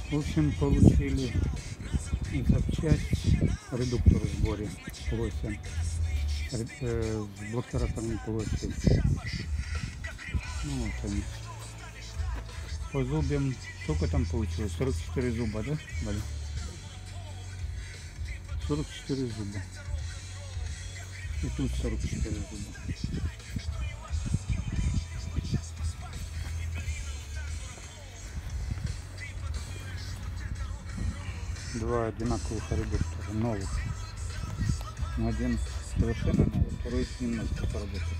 В общем, получили запчасть, редуктор в сборе 8, с блокиратором было 6. Ну вот они. По зубьям, сколько там получилось? 44 зуба, да? Валя? 44 зуба. И тут 44 зуба. Два одинаковых редуктора, новых. Один совершенно новый, второй немножко поработал.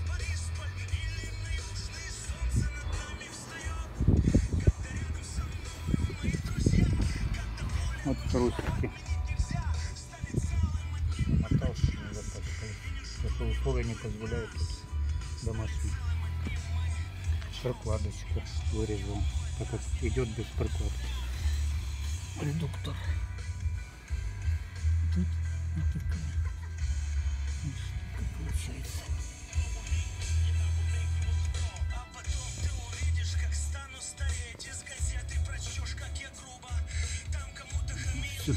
Вот трусики. Мотал, что не запачкал. Потому что условия не позволяют домашний. Прокладочку вырезал, так как идет без прокладки. Редуктор. Тут вот такая штука получается. Все.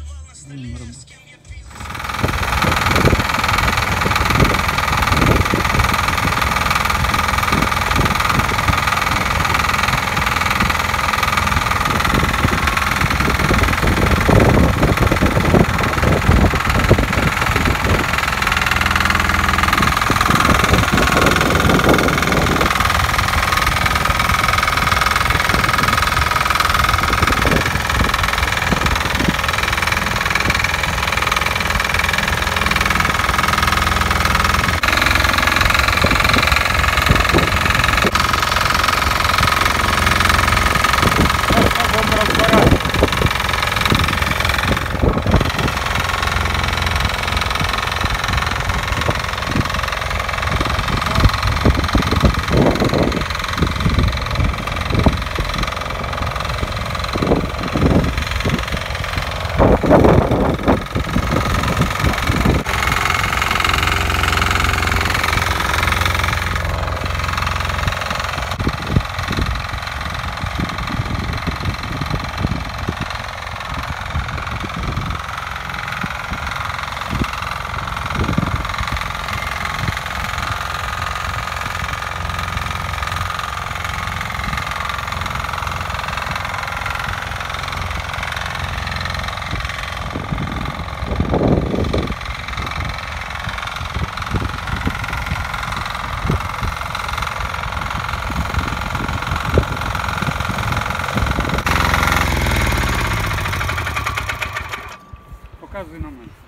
Показывай на мене.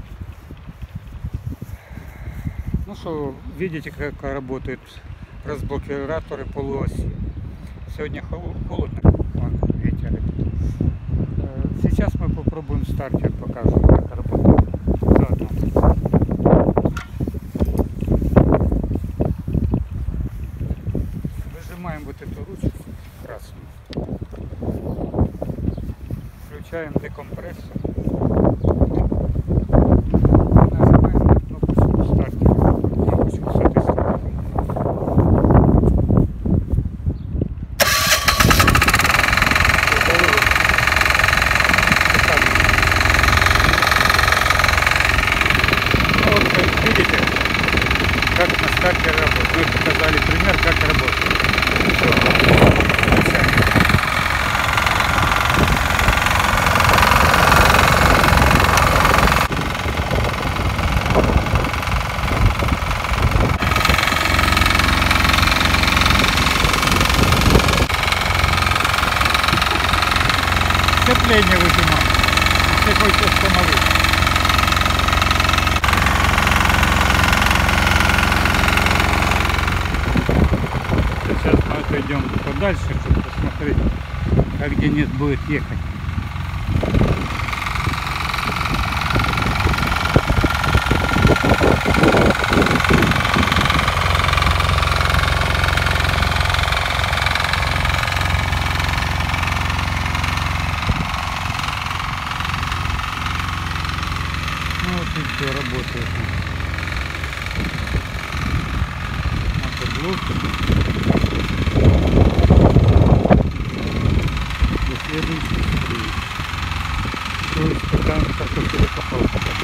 Ну что, видите, как работают разблокираторы полуоси. Сегодня холодно, ветер. Сейчас мы попробуем стартер, покажем, как работает. Заодно. Выжимаем вот эту ручку красную. Включаем декомпрессор. Как на старте работает. Мы показали пример, как работает. Сцепление выжимаем. Если хочешь остановить. Сейчас мы отойдем подальше, чтобы посмотреть, как Денис будет ехать. Ну вот и все работает. До следующей встречи. испытаем картофель и попробуем.